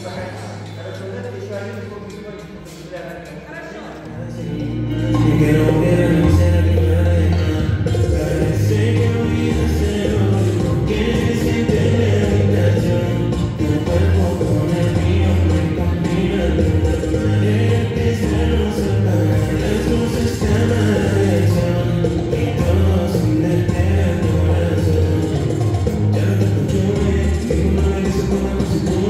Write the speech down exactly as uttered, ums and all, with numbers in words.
Que no quiero ser que me deja, parece que olvidas el odio que siente la habitación. Tu cuerpo con el mío me combinan de una manera que se nos apagan las luces de la dirección y todo sin detener el corazón. Ya no te escucho, eh, tengo una vez que se toma con su